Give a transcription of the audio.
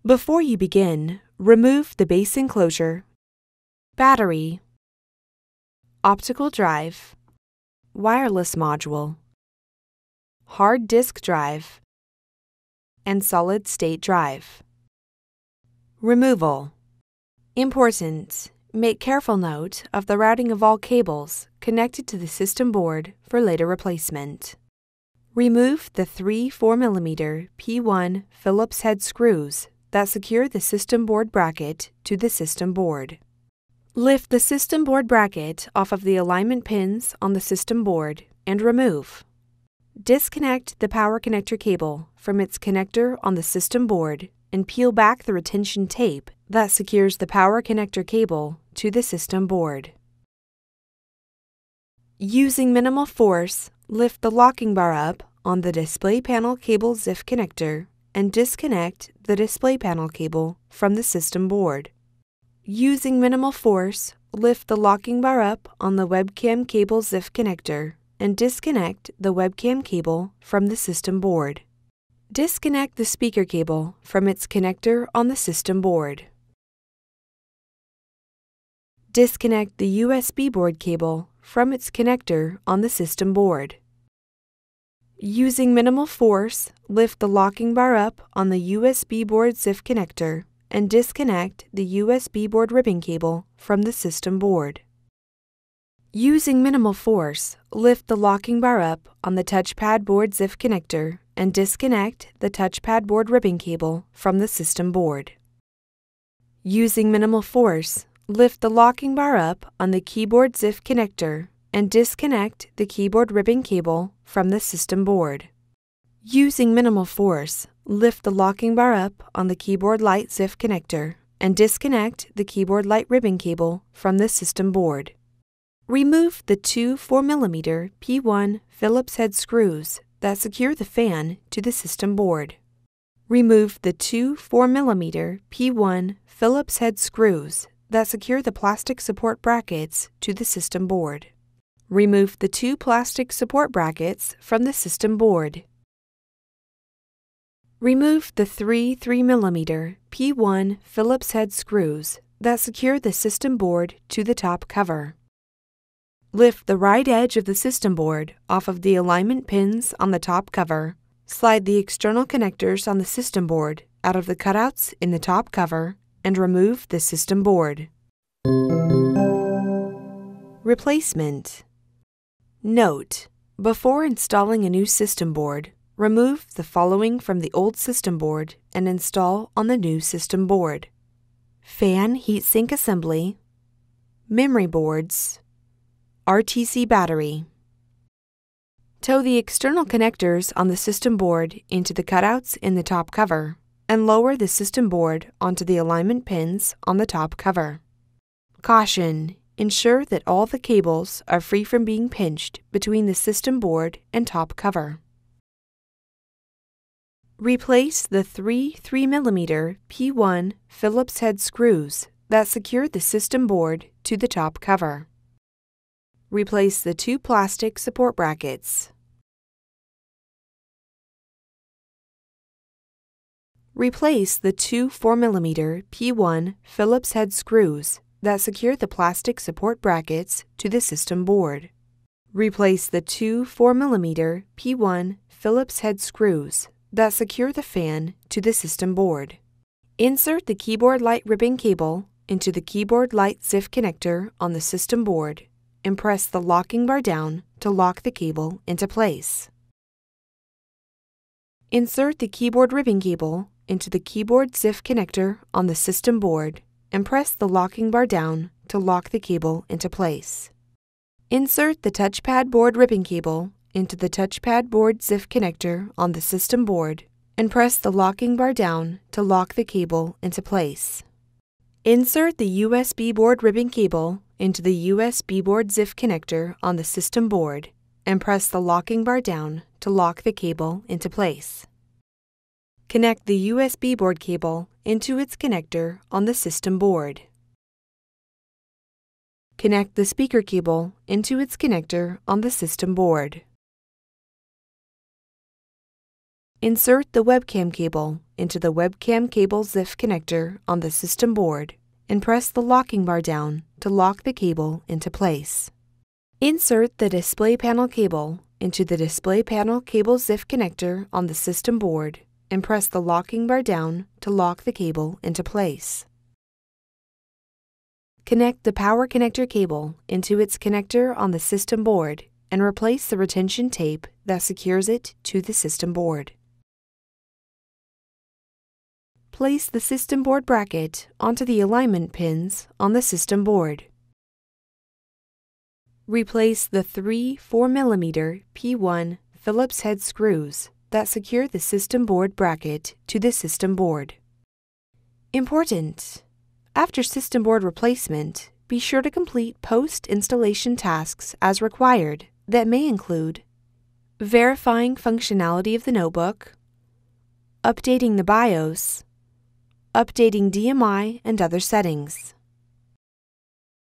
Before you begin, remove the base enclosure, battery, optical drive, wireless module, hard disk drive, and solid-state drive. Removal. Important: make careful note of the routing of all cables connected to the system board for later replacement. Remove the three 4mm P1 Phillips head screws that secure the system board bracket to the system board. Lift the system board bracket off of the alignment pins on the system board and remove. Disconnect the power connector cable from its connector on the system board and peel back the retention tape that secures the power connector cable to the system board. Using minimal force, lift the locking bar up on the display panel cable ZIF connector and disconnect the display panel cable from the system board. Using minimal force, lift the locking bar up on the webcam cable ZIF connector and disconnect the webcam cable from the system board. Disconnect the speaker cable from its connector on the system board. Disconnect the USB board cable from its connector on the system board. Using minimal force, lift the locking bar up on the USB board ZIF connector and disconnect the USB board ribbon cable from the system board. Using minimal force, lift the locking bar up on the touchpad board ZIF connector and disconnect the touchpad board ribbon cable from the system board. Using minimal force, lift the locking bar up on the keyboard ZIF connector and disconnect the keyboard ribbon cable from the system board. Using minimal force, lift the locking bar up on the keyboard light ZIF connector and disconnect the keyboard light ribbon cable from the system board. Remove the two 4mm P1 Phillips head screws that secure the fan to the system board. Remove the two 4mm P1 Phillips head screws that secure the plastic support brackets to the system board. Remove the two plastic support brackets from the system board. Remove the three 3mm P1 Phillips head screws that secure the system board to the top cover. Lift the right edge of the system board off of the alignment pins on the top cover. Slide the external connectors on the system board out of the cutouts in the top cover and remove the system board. Replacement. Note: before installing a new system board, remove the following from the old system board and install on the new system board: fan heatsink assembly, memory boards, RTC battery. Tow the external connectors on the system board into the cutouts in the top cover and lower the system board onto the alignment pins on the top cover. Caution: ensure that all the cables are free from being pinched between the system board and top cover. Replace the three 3mm P1 Phillips head screws that secure the system board to the top cover. Replace the two plastic support brackets. Replace the two 4mm P1 Phillips head screws that secure the plastic support brackets to the system board. Replace the two 4mm P1 Phillips head screws that secure the fan to the system board. Insert the keyboard light ribbon cable into the keyboard light ZIF connector on the system board and press the locking bar down to lock the cable into place. Insert the keyboard ribbon cable into the keyboard ZIF connector on the system board and press the locking bar down to lock the cable into place. Insert the touchpad board ribbon cable into the touchpad board ZIF connector on the system board and press the locking bar down to lock the cable into place. Insert the USB board ribbon cable into the USB board ZIF connector on the system board and press the locking bar down to lock the cable into place. Connect the USB board cable into its connector on the system board. Connect the speaker cable into its connector on the system board. Insert the webcam cable into the webcam cable ZIF connector on the system board and press the locking bar down to lock the cable into place. Insert the display panel cable into the display panel cable ZIF connector on the system board and press the locking bar down to lock the cable into place. Connect the power connector cable into its connector on the system board and replace the retention tape that secures it to the system board. Place the system board bracket onto the alignment pins on the system board. Replace the three 4mm P1 Phillips head screws that secure the system board bracket to the system board. Important! After system board replacement, be sure to complete post-installation tasks as required that may include verifying functionality of the notebook, updating the BIOS, updating DMI and other settings.